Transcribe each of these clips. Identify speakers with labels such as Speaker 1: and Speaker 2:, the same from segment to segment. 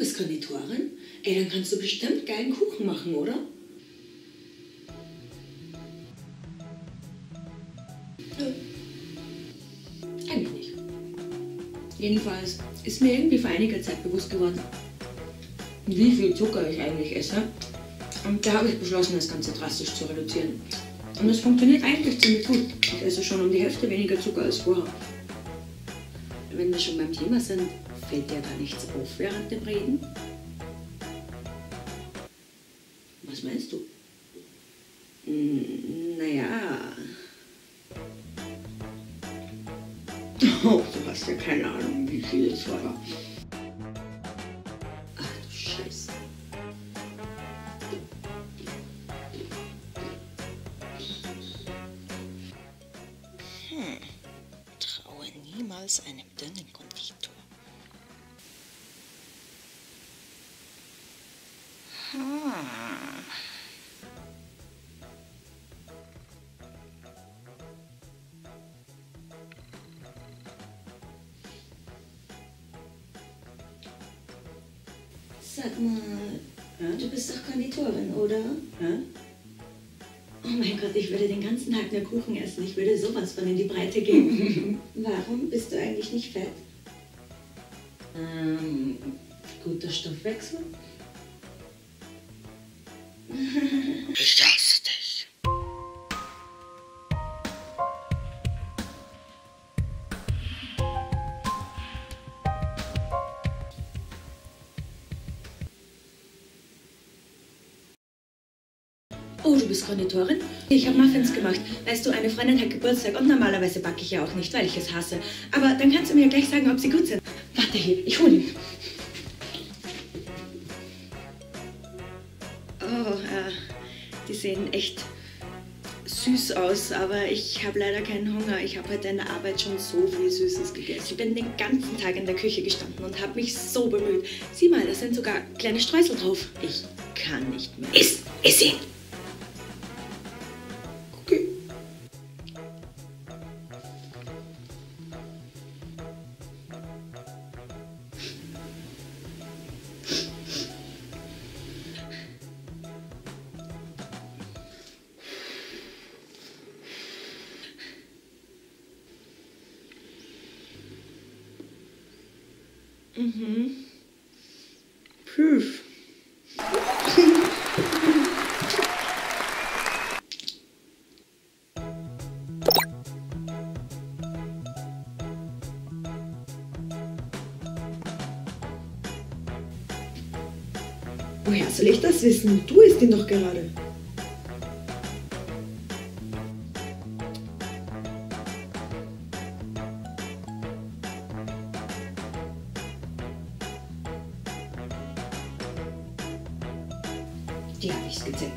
Speaker 1: bist Konditorin? Ey, dann kannst du bestimmt geilen Kuchen machen, oder? Eigentlich nicht. Jedenfalls ist mir irgendwie vor einiger Zeit bewusst geworden, wie viel Zucker ich eigentlich esse. Und da habe ich beschlossen, das Ganze drastisch zu reduzieren. Und es funktioniert eigentlich ziemlich gut. Ich esse schon um die Hälfte weniger Zucker als vorher. Wenn wir schon beim Thema sind, fällt dir da nichts auf während dem Reden? Was meinst du? Naja. Oh, du hast ja keine Ahnung, wie viel es war. Ach du Scheiße.
Speaker 2: Traue niemals einem dünnen Konditor.
Speaker 1: Sag mal, du bist doch Konditorin, oder? Oh mein Gott, ich würde den ganzen Tag nur Kuchen essen. Ich würde sowas von in die Breite gehen. Warum bist du eigentlich nicht fett? Guter Stoffwechsel.
Speaker 2: Ich hasse dich.
Speaker 1: Oh, du bist Konditorin? Ich habe Muffins gemacht. Weißt du, eine Freundin hat Geburtstag und normalerweise backe ich ja auch nicht, weil ich es hasse. Aber dann kannst du mir gleich sagen, ob sie gut sind. Warte hier, ich hole ihn. Oh, die sehen echt süß aus, aber ich habe leider keinen Hunger. Ich habe heute in der Arbeit schon so viel Süßes gegessen. Ich bin den ganzen Tag in der Küche gestanden und habe mich so bemüht. Sieh mal, da sind sogar kleine Streusel drauf. Ich kann nicht mehr. Iss ihn! Okay. Prüf. Woher soll ich das wissen? Du isst ihn doch gerade. Die habe ich skizziert.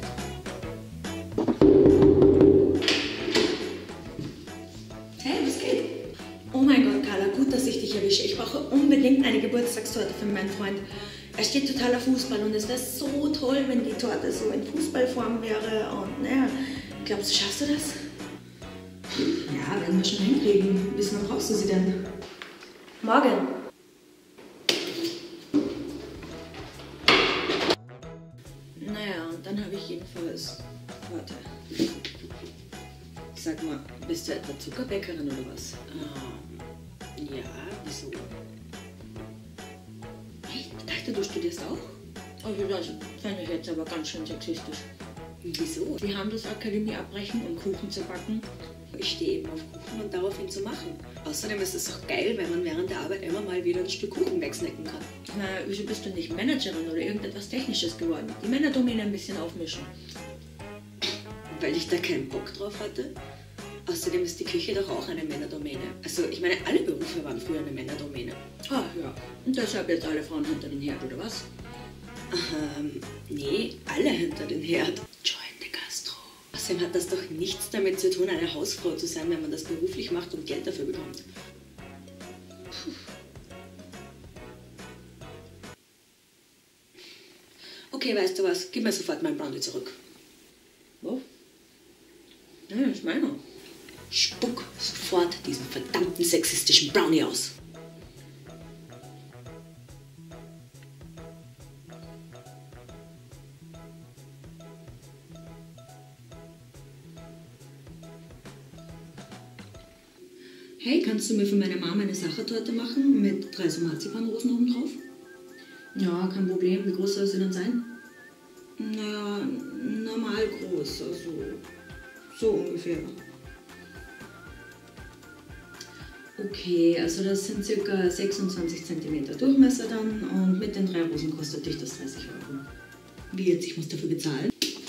Speaker 1: Hey, was geht? Oh mein Gott, Carla, gut, dass ich dich erwische. Ich brauche unbedingt eine Geburtstagstorte für meinen Freund. Er steht total auf Fußball und es wäre so toll, wenn die Torte so in Fußballform wäre. Und naja, glaubst du, schaffst du das? Ja, werden wir schon hinkriegen. Bis wann brauchst du sie denn? Morgen. Naja, und dann habe ich jedenfalls... Warte. Sag mal, bist du etwa Zuckerbäckerin oder was? Ja, wieso? Echt? Ich dachte, du studierst auch? Also das fände ich jetzt aber ganz schön sexistisch. Wieso? Die Handelsakademie abbrechen, um Kuchen zu backen. Ich stehe eben auf Kuchen und darauf ihn zu machen. Außerdem ist es doch geil, wenn man während der Arbeit immer mal wieder ein Stück Kuchen wegsnacken kann. Na, wieso bist du nicht Managerin oder irgendetwas Technisches geworden? Die Männerdomäne ein bisschen aufmischen. Weil ich da keinen Bock drauf hatte. Außerdem ist die Küche doch auch eine Männerdomäne. Also, ich meine, alle Berufe waren früher eine Männerdomäne. Ah, ja. Und deshalb jetzt alle Frauen hinter den Herd, oder was? Nee, alle hinter den Herd. Join the Gastro. Außerdem hat das doch nichts damit zu tun, eine Hausfrau zu sein, wenn man das beruflich macht und Geld dafür bekommt. Puh. Okay, weißt du was? Gib mir sofort meinen Brownie zurück. Wo? Ja, das ist meiner. Spuck sofort diesen verdammten sexistischen Brownie aus. Hey, kannst du mir für meine Mama eine Sachertorte machen mit 3 so Marzipanrosen oben drauf? Ja, kein Problem. Wie groß soll sie denn sein? Naja, normal groß, also so ungefähr. Okay, also das sind ca. 26 cm Durchmesser dann und mit den 3 Rosen kostet dich das 30 Euro. Wie jetzt? Ich muss dafür bezahlen?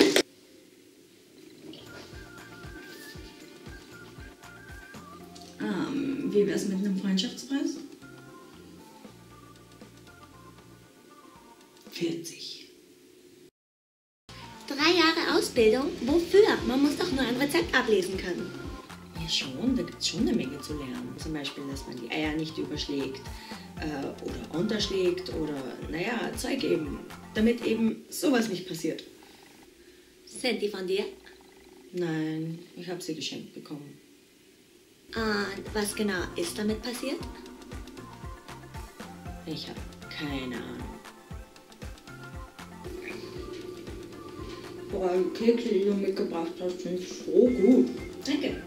Speaker 1: Wie wär's mit einem Freundschaftspreis? 40.
Speaker 3: 3 Jahre Ausbildung? Wofür? Man muss doch nur ein Rezept ablesen können.
Speaker 1: Ja schon, da gibt es schon eine Menge zu lernen. Zum Beispiel, dass man die Eier nicht überschlägt oder unterschlägt oder, naja, Zeug eben, damit eben sowas nicht passiert.
Speaker 3: Sind die von dir?
Speaker 1: Nein, ich habe sie geschenkt bekommen.
Speaker 3: Und was genau ist damit passiert?
Speaker 1: Ich habe keine Ahnung. Boah, die Kekse, die du mitgebracht hast, sind so gut. Danke.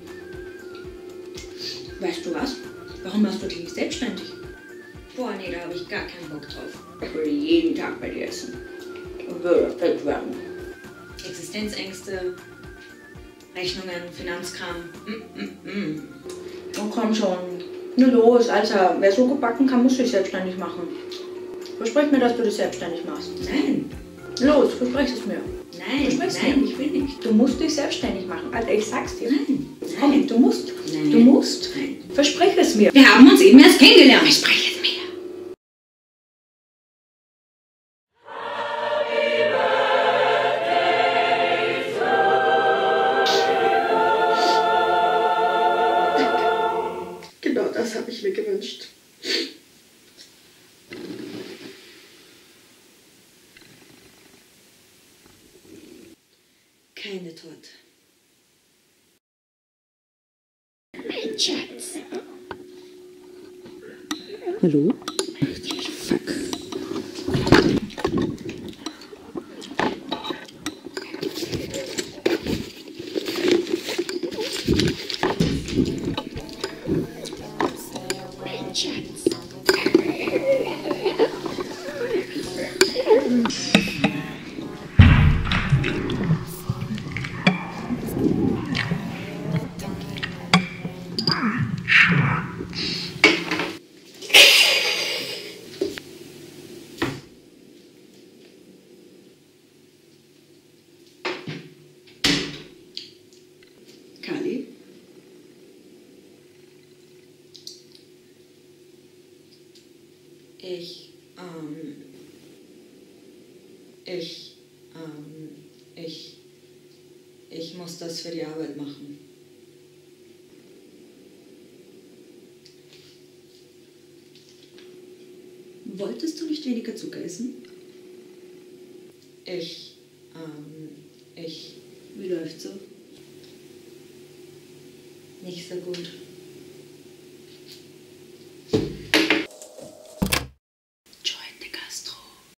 Speaker 1: Weißt du was? Warum machst du dich nicht selbstständig? Boah, nee, da habe ich gar keinen Bock drauf. Ich würde jeden Tag bei dir essen. Und würde fett werden. Existenzängste, Rechnungen, Finanzkram. Oh, komm schon. Nur los, Alter. Wer so gebacken kann, muss sich selbstständig machen. Versprich mir, dass du dich selbstständig machst. Nein. Los, versprich es mir. Nein, nein, ich will nicht. Du musst dich selbstständig machen. Alter, ich sag's dir. Nein. Komm, du musst. Nein. Du musst. Nein. Versprich es mir. Wir haben uns eben erst kennengelernt. Versprich es mir. Genau das habe ich mir gewünscht. Keine Torte.
Speaker 2: Mein Schatz.
Speaker 1: Hallo?
Speaker 2: Fuck. Mein Schatz.
Speaker 1: Kali? Ich muss das für die Arbeit machen. Wolltest du nicht weniger Zucker essen? Wie läuft's so? Nicht so gut.